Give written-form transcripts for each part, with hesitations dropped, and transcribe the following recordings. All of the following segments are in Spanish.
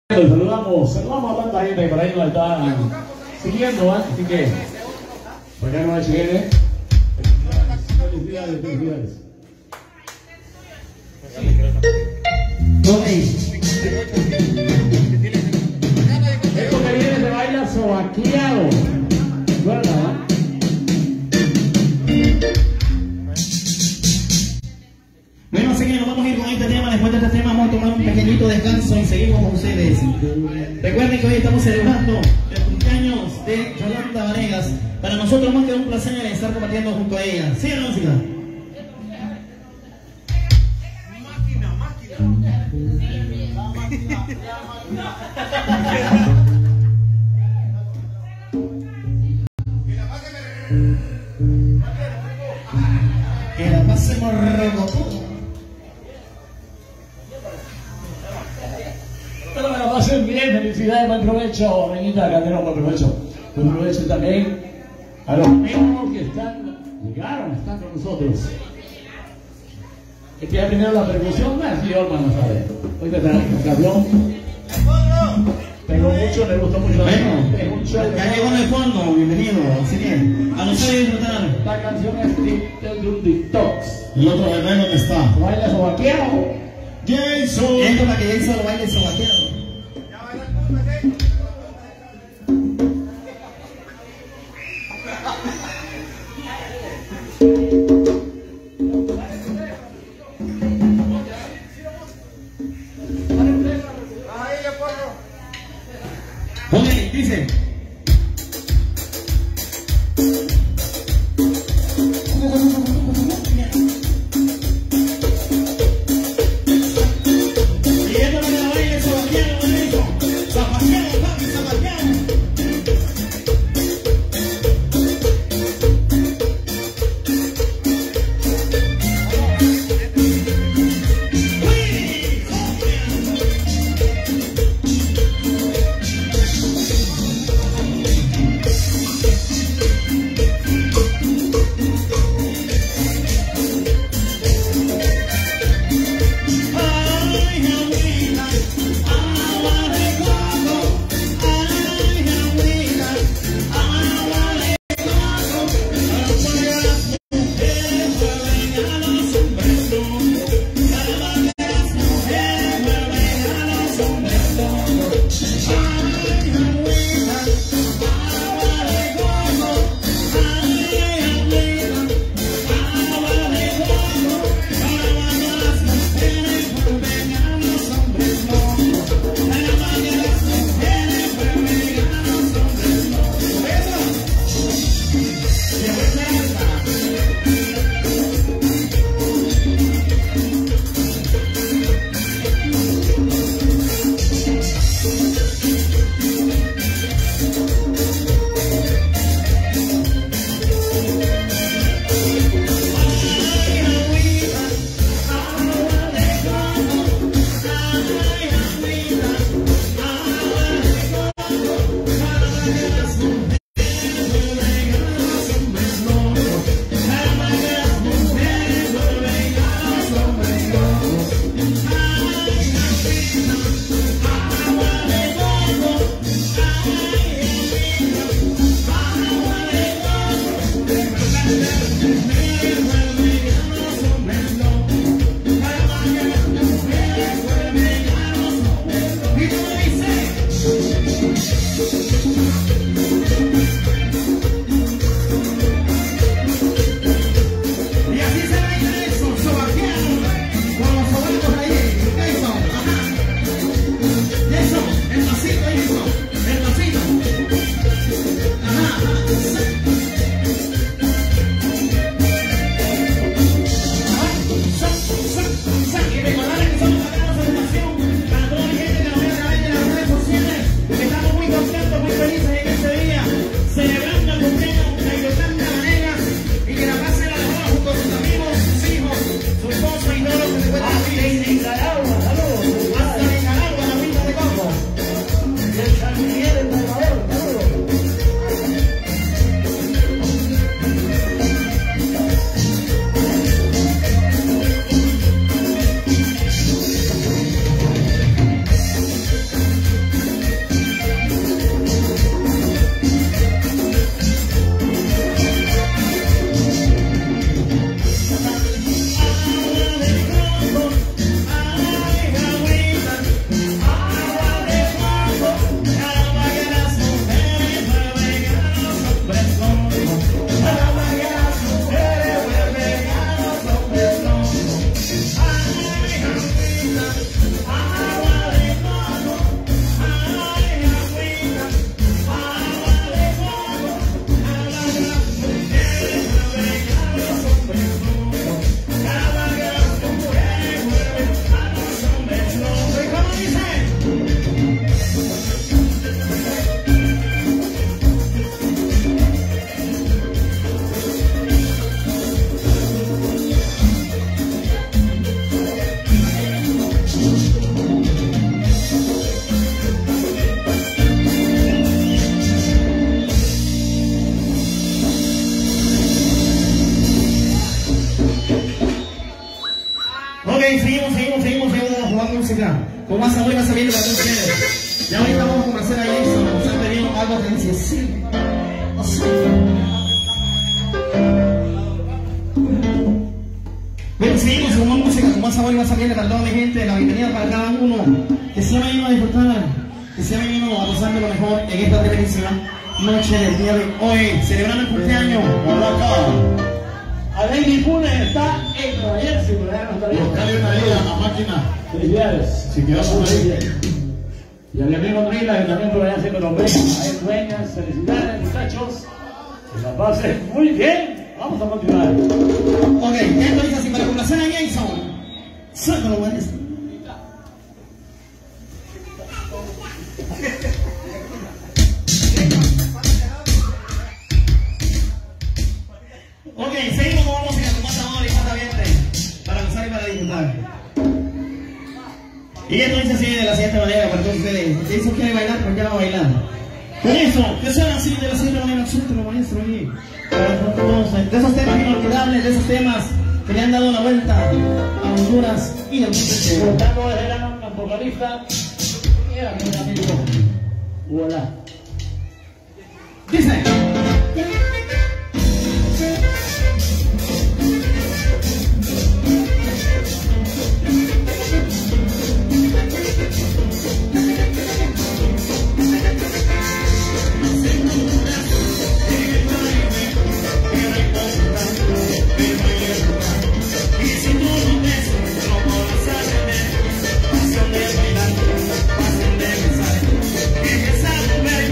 Saludamos a tanta gente que por ahí nos está siguiendo, así que por acá no va a llegar, felicidades. Esto que viene se baila sobaqueado, ¿verdad? Bueno, así que nos vamos a ir con este tema. Después de este tema vamos a tomar un pequeñito descanso y seguimos con ustedes. Recuerden que hoy estamos celebrando el cumpleaños de Yolanda Vanegas. Para nosotros más que un placer estar compartiendo junto a ella. ¿Sí o no, música? Que la pasemos rocotudo. Pero me la pasen bien, felicidades, buen provecho, Reñita Calderón, buen provecho. Buen provecho también a los amigos que están con nosotros. Este ya primero la percusión, sí, Olman no sabe. Hoy te traen el campeón. Tengo mucho, me gustó mucho. Bueno, ya llegó en el fondo, bienvenido. Así que, a nosotros disfrutar. Esta canción es de un detox. Y otro bebé, ¿dónde está? Baila sobaqueado. Jason. Esto para que Jason lo baile sobaqueado. Ok, dice. con más amor y más sabiendo para ustedes. Ya ahorita vamos a complacer a Jason. Nos han pedido algo que dice sí. Bien, seguimos con más música, con más sabor y más sabiendo para toda mi gente. La bienvenida para cada uno. Que se ha venido a disfrutar, que se ha venido a gozar de lo mejor en esta televisión noche del día de hoy, celebrando el cumpleaños. Alain Funes está en Nueva Jersey, pero ya no está bien. Buscarle una vida a la máquina. Felicidades. Si quedamos ahí. Y a mi amigo Drila, que también por allá siempre nos ve. A él, dueñas, felicidades, muchachos. Que la pasen muy bien. Vamos a continuar. Ok, esto dice así para complacer a Jason. Suéltalo, maestro. Ok, seguimos con música, con más amor y más ambiente, para gozar y para disfrutar. Y esto dice así de la siguiente manera para todos ustedes. Si Jason quiere bailar, pues ya va a bailar. Con eso, que suena así de la siguiente manera, suéltalo, maestro, ahí. Para todos, de esos temas inolvidables, de esos temas que le han dado la vuelta a Honduras y al mundo entero. Cortando desde la vocalista. Era mi amigo. Hola. Dice. Esa mujer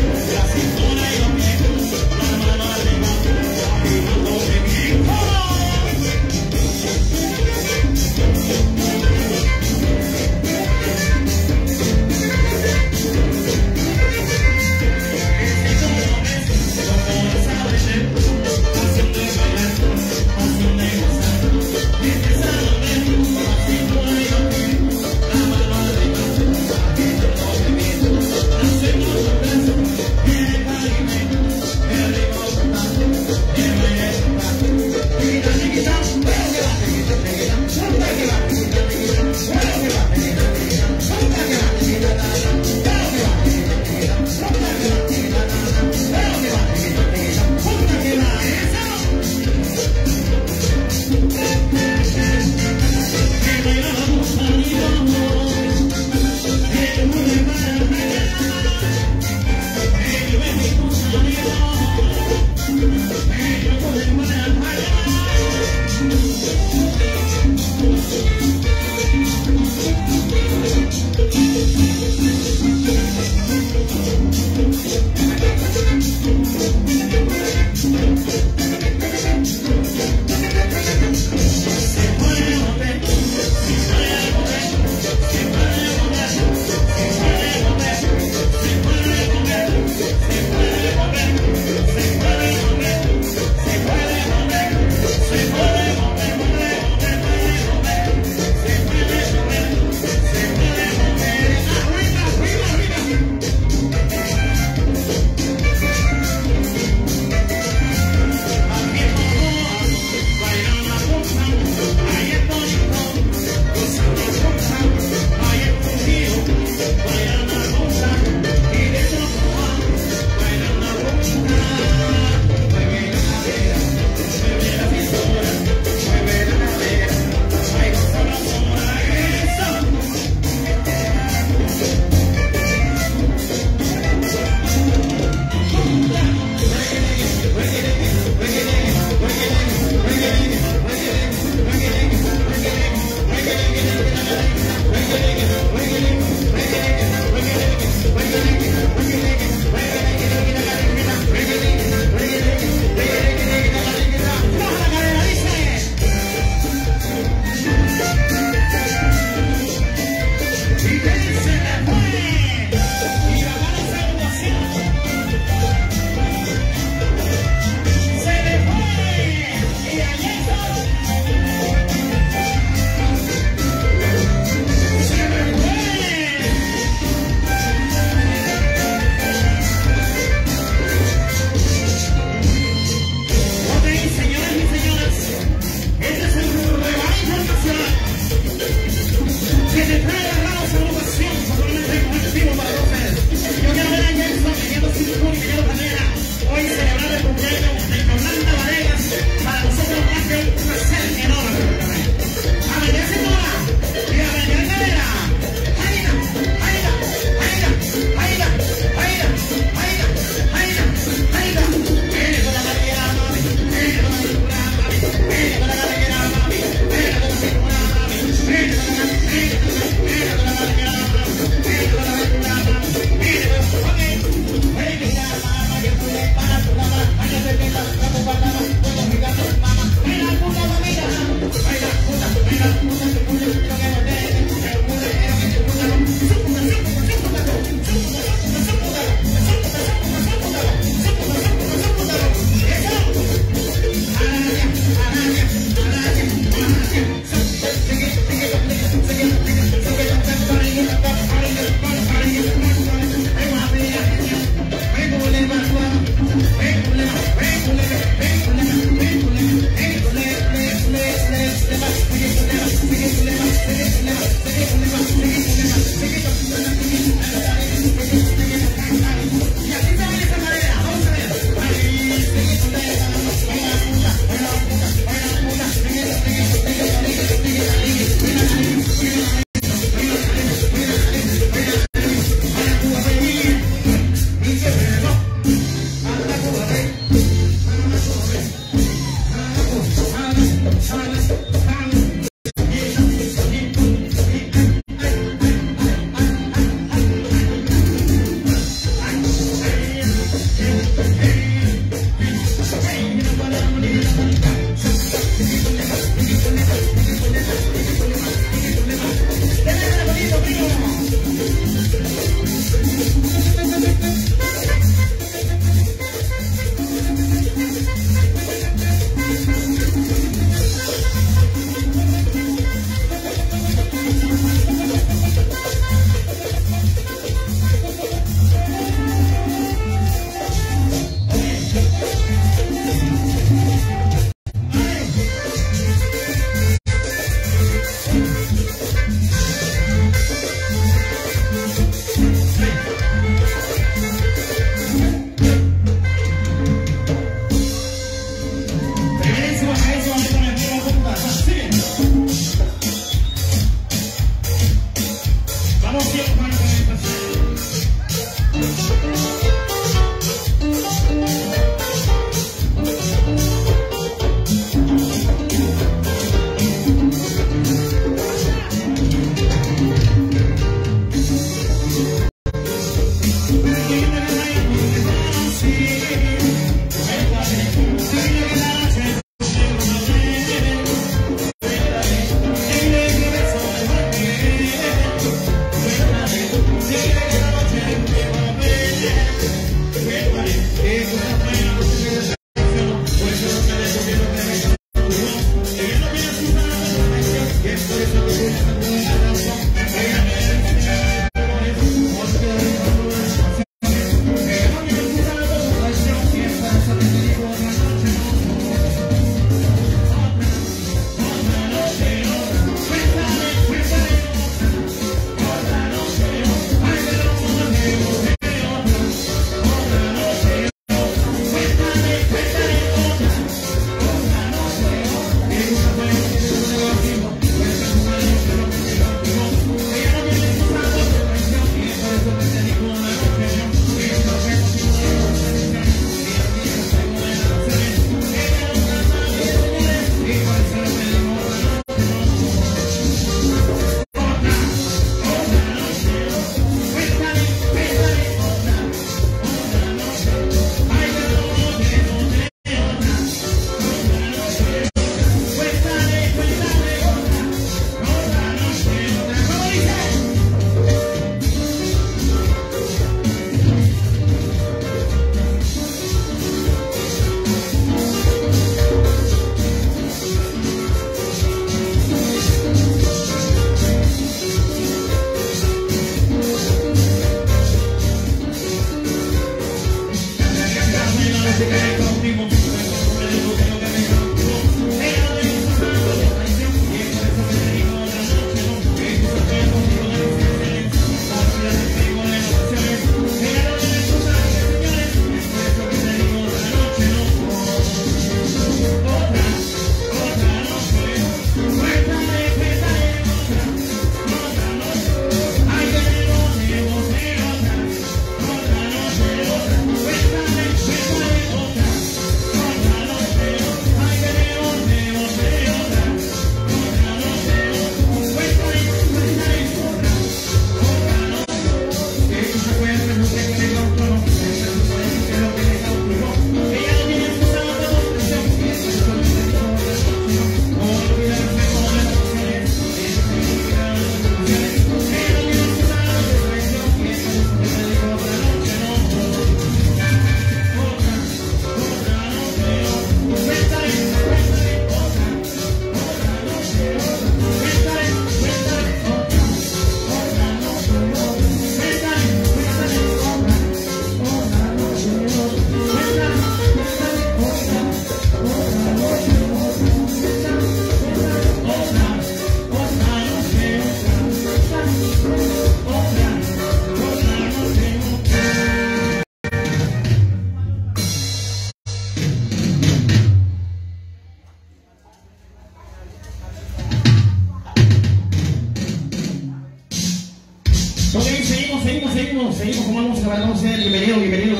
seguimos con más música para todos ustedes. Bienvenidos.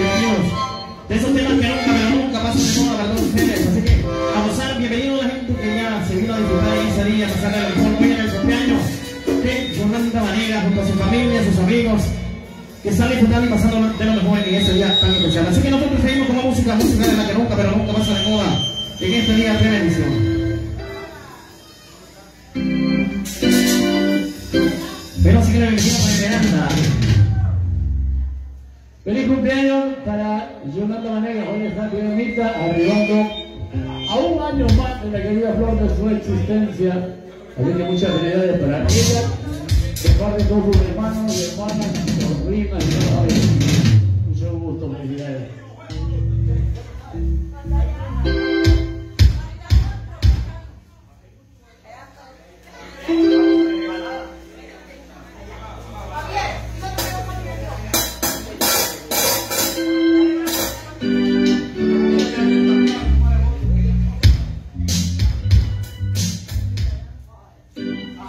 De esos temas que nunca pasan de moda para todos ustedes. Así que a gozar, bienvenido a la gente que ya se vino a disfrutar ese día, a pasar el mejor hoy en el cumpleaños de Yolanda Vanegas, junto a su familia, sus amigos, que están disfrutando y pasando de lo mejor en ese día tan especial. Así que nosotros seguimos con la música de la que nunca, pero nunca pasa de moda en este día de bendición. Pero así que le bendición para Esperanza. Feliz cumpleaños para Yolanda Vanegas, hoy está bien bonita, arribando a un año más en la querida flor de su existencia. Así que muchas felicidades para ella, de parte de todos sus hermanos y hermanas, sus primas y todo. Mucho gusto, felicidades.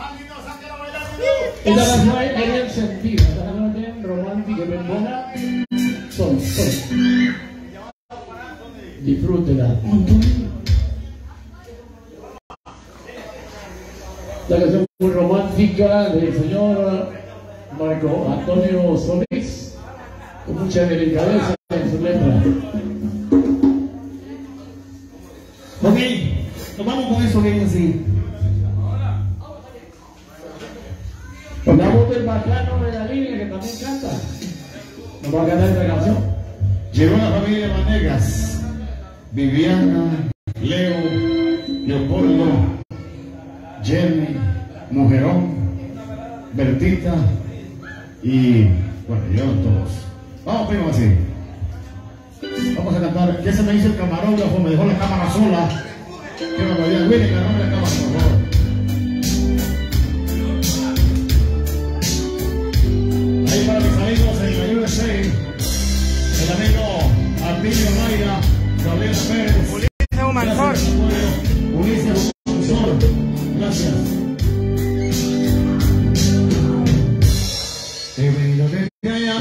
Esta canción es bien sentida, esta canción es bien romántica y bien buena. Son. Disfrútela. La canción muy romántica del señor Marco Antonio Solís, con mucha delicadeza en su letra. Ok, nos vamos con eso que dice así. La voz del bacano de la línea que también canta. Nos va a cantar esta canción. Llegó la familia Vanegas, Viviana, Leo, Leopoldo, Jenny, Mujerón, Bertita y bueno, llegaron todos. Vamos, primo, así. Vamos a cantar. ¿Qué se me hizo el camarógrafo? Me dejó la cámara sola. Qué barbaridad. Willy, agarrame la cámara, por favor. Ahí para mis amigos en la USA, el amigo Artilio Mayra, Gabriela Pérez. Ulises Humansor. Ulises Humansor. Gracias. He venido desde allá,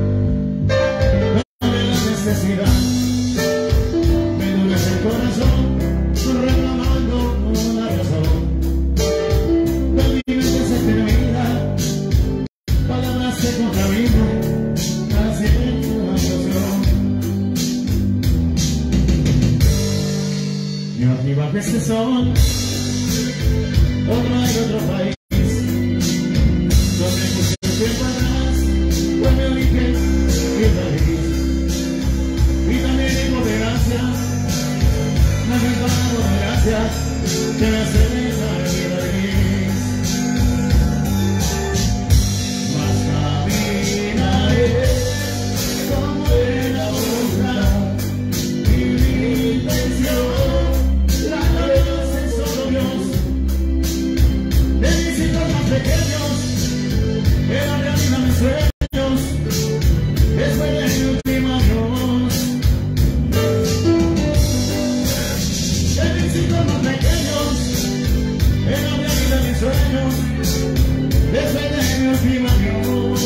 no de la necesidad. Me duele el corazón, reclamando una razón. La vida se termina, palabras se contaminan, haciendo una canción. Yo aquí bajo este sol, otro hay otro país, donde mucho tiempo atrás fue mi origen y raíz. Y también digo de gracias, me han dado de gracias, que me hacen esa vida gris. Mas caminaré con buena voluntad, y mi intención la conoce solo Dios. De mis hijos más pequeños, era realidad mis sueños, después de mi última adiós. De mis hijos más pequeños, era realidad mis sueños, después de mi última adiós.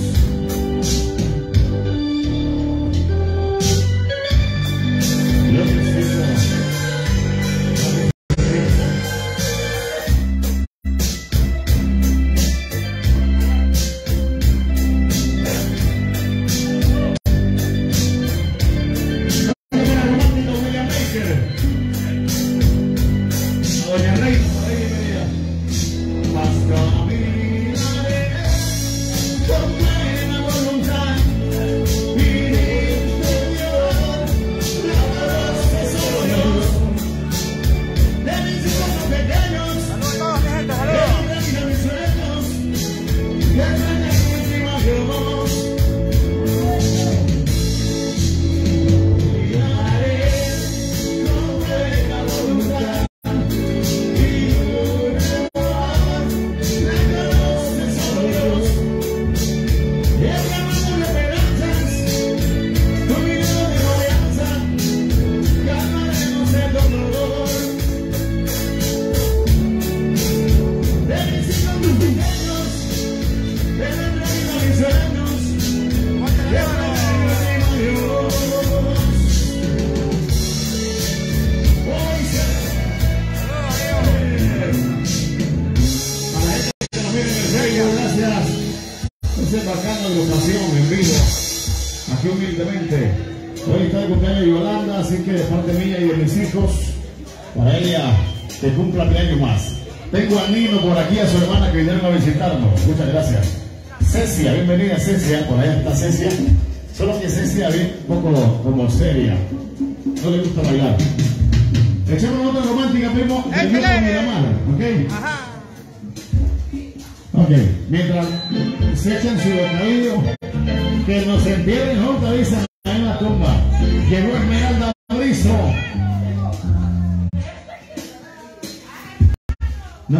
Lo necesito. Doña Reina, por ahí bienvenida. Más caminaré con buena voluntad, y mi interior la conoce solo Dios. De mis hijos más pequeños, Saludos a todos, mi gente, saludos. de realidad mis sueños, desde mi última adiós. Caminaré con buena voluntad. Gracias. Ese bacano agrupación en vivo, aquí humildemente. Hoy está de cumpleaños Yolanda, así que de parte mía y de mis hijos, para ella que cumpla mil años más. Tengo a Nino por aquí, a su hermana que vinieron a visitarnos. Muchas gracias. Cecia, bienvenida Cecia, por allá está Cecia. Solo que Cecia viene un poco como seria, no le gusta bailar. Echamos otra romántica, primo, de Dios con Miramar, ¿ok? Ajá. Ok, mientras se echan su bocadillo, que nos entierren juntos, dicen en la tumba. Llegó Esmeralda Brizo. No.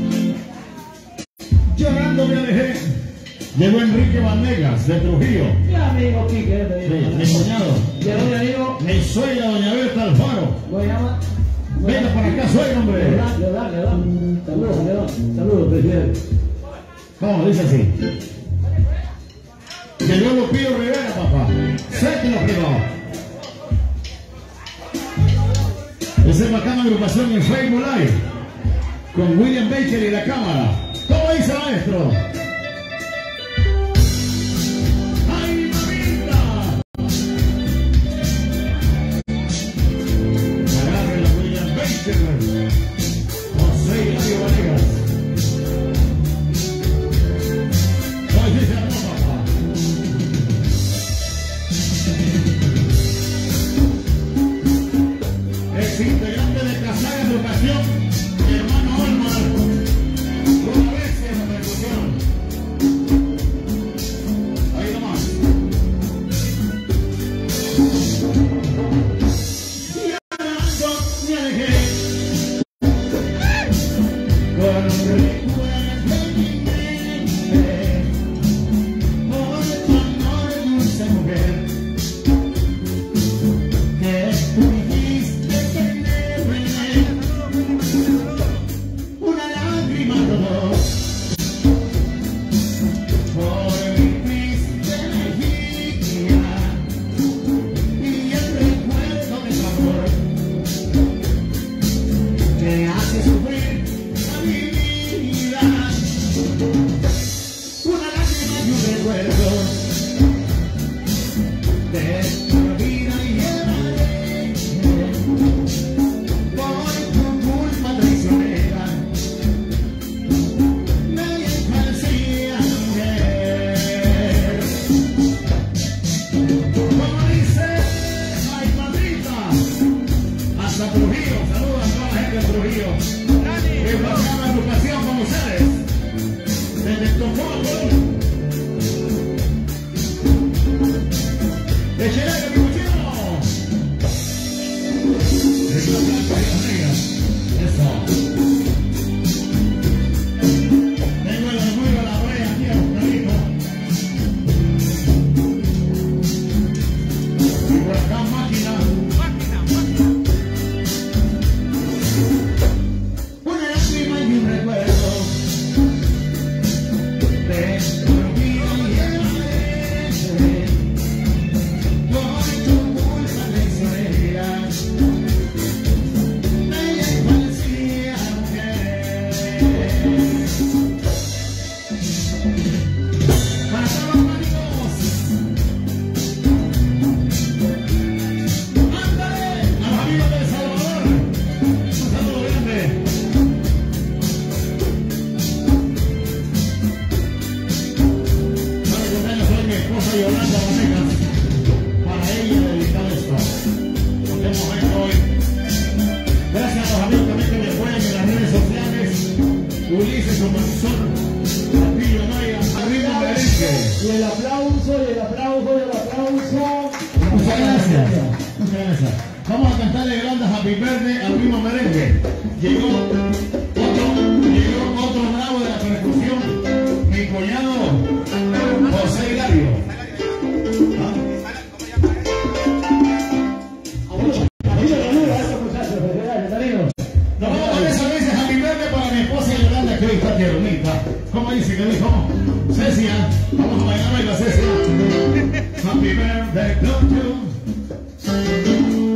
Llorando me alejé. Llegó Enrique Vanegas de Trujillo. Mi amigo Quique, Sí, mi cuñado. llegó mi amigo, Mi suegra, doña Berta Alfaro. ¿cómo se llama? Venga para acá, suegra, hombre. León. Saludos, presidente. ¿Cómo dice así? Llegó Lupillo Rivera, papá. agrupación en Facebook Live con William Baker y la cámara. ¿Cómo dice maestro? ¡Ay, mamita! Agarren la William Baker, José Hilario Vanegas. Hoy dice la papá. Ex integrante de Casaga Educación, mi hermano Olmar, una vez en la percusión. Ahí nomás. Y hablando me alejé con recuerdos de mi mente por tu amor, dulce mujer, que tú dijiste que me duele una lágrima rodó por mi triste mejilla y el recuerdo de tu amor que hace sufrir a mi vida. Una lágrima y un recuerdo de tu vida llevaré por tu culpa traicionera. Nadie parecía ver. Como dice, ay madrita, hasta Trujillo, saludos a toda la gente de Trujillo. Que pasaba la agrupación con ustedes. Desde Tocopo. De Chile, mi cuchillo. De la blanca y la negra. Eso. Tengo el orgullo de la brea aquí a Oscarito. Y por acá máquina. Una lágrima y un recuerdo de tu vida llevaré por tu culpa traicionera. Nadie parecía querer. Para todos los amigos, ándale a los amigos de El Salvador. Un saludo grande. Para que tengas hoy mi esposa Yolanda Vanegas. Para ella dedicar esto. Hacemos esto hoy. Gracias a los amigos también que me apoyan en las redes sociales. Ulises Omarzón, Castillo Maya, arriba merengue. Y el aplauso, y el aplauso, y el aplauso. Muchas gracias. Muchas gracias. Vamos a cantarle grandes Happy Birthday al ritmo merengue. Llegó otro bravo de la percusión, mi cuñado José Hilario. ¿Ah? Nos vamos a dar esa vez Happy Birthday para mi esposa Yolanda, que hoy está tiernita. ¿Cómo dice? ¿Qué dijo? Cecia. Vamos a bailar hoy la Cecia. Happy Birthday to you.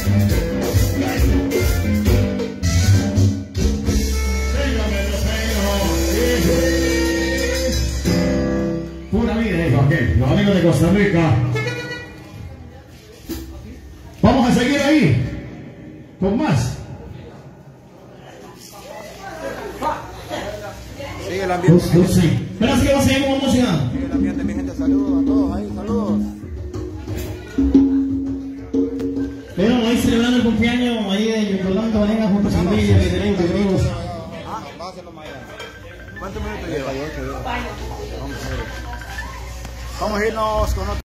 Pura vida, hijo, ok. Los amigos de Costa Rica. Vamos a seguir ahí. Con más. Sigue el ambiente. Sí. Pero así que vamos a seguir con música. Sigue el ambiente, mi gente. Saludos a todos ahí. Saludos. Pero hoy celebrando el cumpleaños ahí de Yolanda Vanegas junto a su familia, que tenemos, que tenemos. Va a hacerlo mañana. ¿Cuántos minutos lleva? Vamos a irnos con otro.